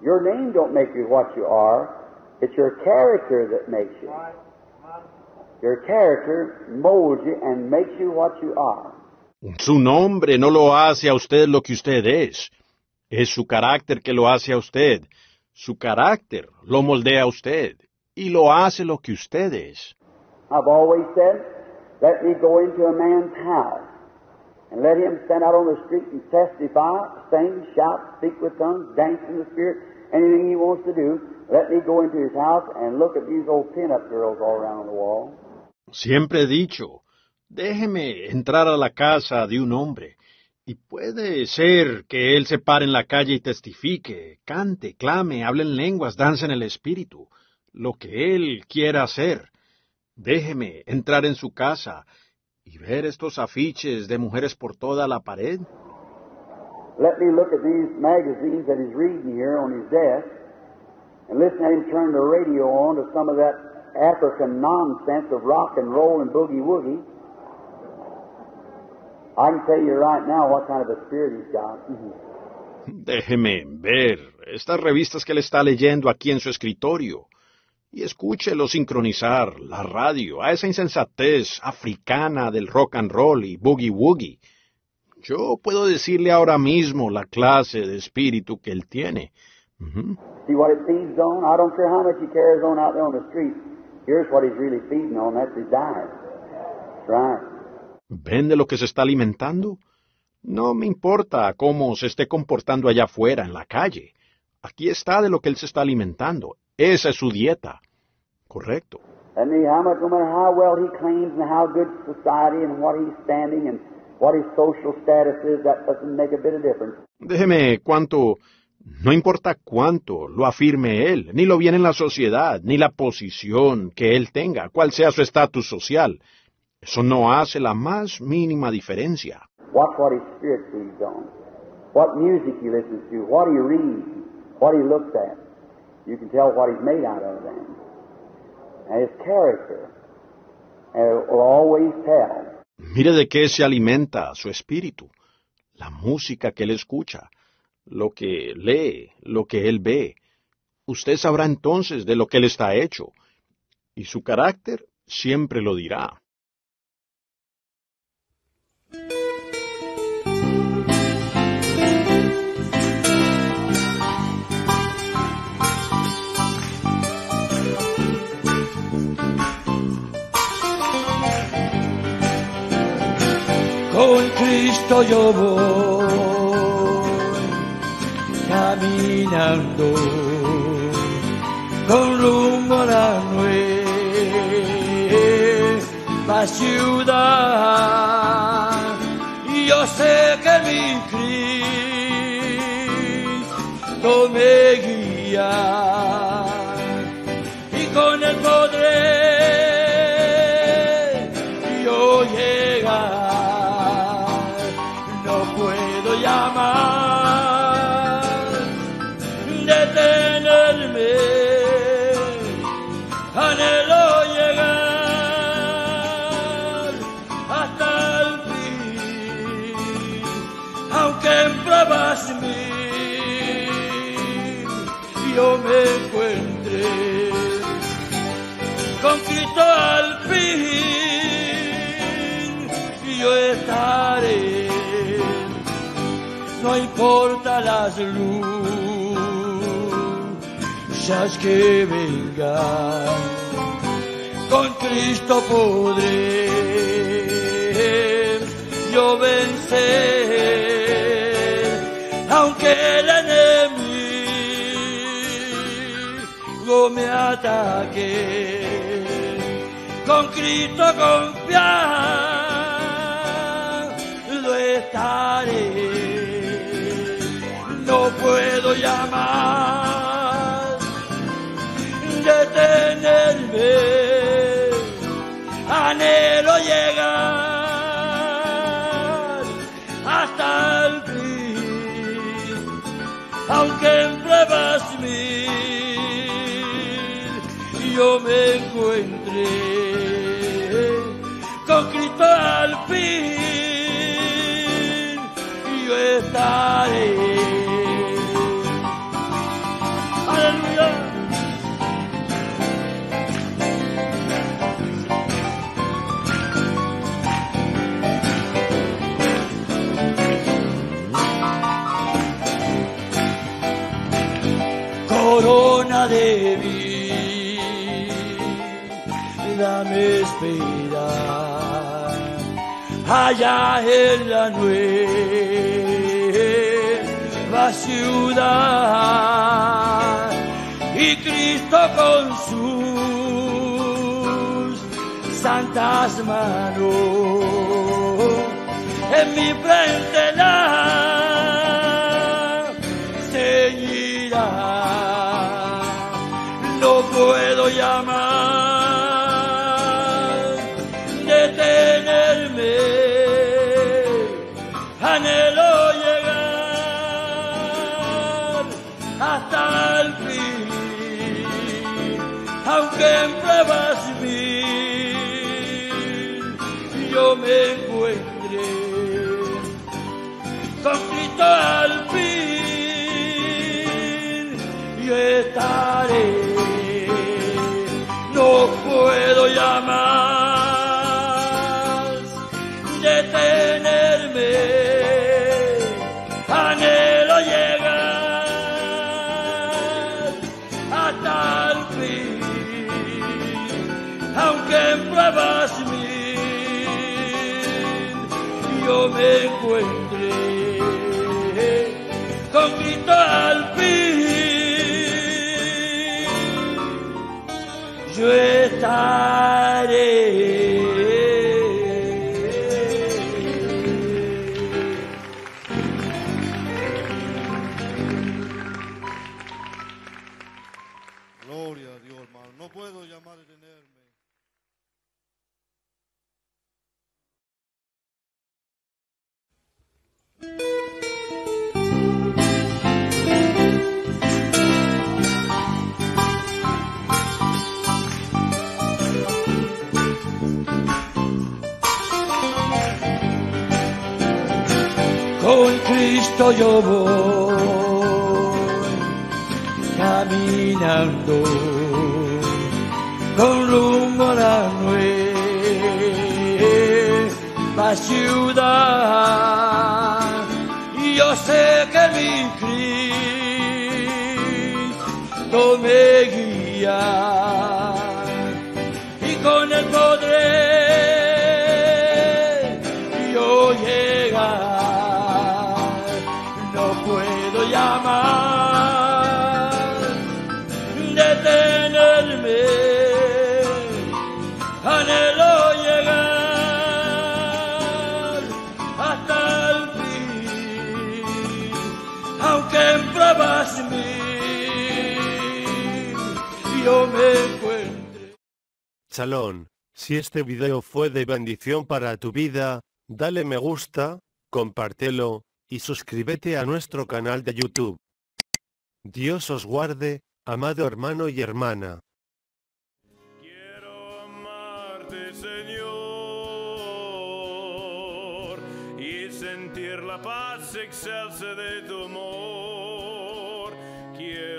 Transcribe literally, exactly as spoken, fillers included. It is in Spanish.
Your name don't make you what you are. It's your character that makes you. Your character molds you and makes you what you are. Su nombre no lo hace a usted lo que usted es. Es su carácter que lo hace a usted. Su carácter lo moldea a usted y lo hace lo que usted es. I've always said, let me go into a man's house and let him stand out on the street and testify, sing, shout, speak with tongues, dance in the Spirit, anything he wants to do. Let me go into his house and look at these old pin-up girls all around the wall. Siempre he dicho, déjeme entrar a la casa de un hombre, y puede ser que él se pare en la calle y testifique, cante, clame, hable en lenguas, dance en el espíritu, lo que él quiera hacer. Déjeme entrar en su casa y ver estos afiches de mujeres por toda la pared. Let me look at these magazines that he's reading here on his desk, and listen to him turn the radio on to some of that African nonsense of rock and roll and boogie-woogie. I can tell you right now what kind of a spirit he's got. Déjeme ver estas revistas que le está leyendo aquí en su escritorio y escúchelo sincronizar la radio a esa insensatez africana del rock and roll y boogie-woogie. Yo puedo decirle ahora mismo la clase de espíritu que él tiene. Uh-huh. See what it feeds on? I don't care how much he carries on out there on the street. Here's what he's really feeding on. That's his diet. That's right. ¿Ven de lo que se está alimentando? No me importa cómo se esté comportando allá afuera, en la calle. Aquí está de lo que él se está alimentando. Esa es su dieta. Correcto. And how much, no matter how well he claims and how good society and what he's standing and what his social status is, that doesn't make a bit of difference. Déjeme cuánto, no importa cuánto lo afirme él, ni lo bien en la sociedad, ni la posición que él tenga, cuál sea su estatus social. Eso no hace la más mínima diferencia. Watch what his spirit feeds on, what music he listens to, what he reads, what he looks at. You can tell what he's made out of then. And his character, and it will always tell. Mire de qué se alimenta su espíritu, la música que él escucha, lo que lee, lo que él ve. Usted sabrá entonces de lo que él está hecho, y su carácter siempre lo dirá. Con Cristo yo voy caminando con rumbo a la nueva ciudad. Y yo sé que mi Cristo me guía y con él podré yo llegar. Llamar, detenerme, anhelo llegar hasta el fin, aunque en pruebas mil yo me encuentre con Cristo al fin, yo estaré. No importa las luchas que vengan, con Cristo podré yo vencer, aunque el enemigo me ataque, con Cristo confiado estaré. No puedo llamar, detenerme, anhelo llegar hasta el fin, aunque en pruebas mil yo me encuentre con Cristo al fin, yo estaré. de mí, dame esperar allá en la nueva ciudad, y Cristo con sus santas manos en mi frente la ceñirá. No puedo llamar, detenerme, anhelo llegar hasta el fin, aunque en pruebas mil yo me encuentre con Cristo al fin, yo estaré. No puedo ya más detenerme, anhelo llegar hasta el fin, aunque en pruebas mil yo me encuentre con Cristo al fin, yo estaré. Gloria a Dios, hermano. No puedo llamar a detenerme. Con Cristo yo voy caminando con rumbo a la nueva ciudad. Y yo sé que mi Cristo me guía y con él podré yo llegar. Puedo llamar, detenerme, anhelo llegar hasta el fin, aunque en pruebas mil yo me encuentre. Shalom, si este video fue de bendición para tu vida, dale me gusta, compártelo y suscríbete a nuestro canal de YouTube. Dios os guarde, amado hermano y hermana. Quiero amarte, Señor, y sentir la paz excelsa de tu amor. Quiero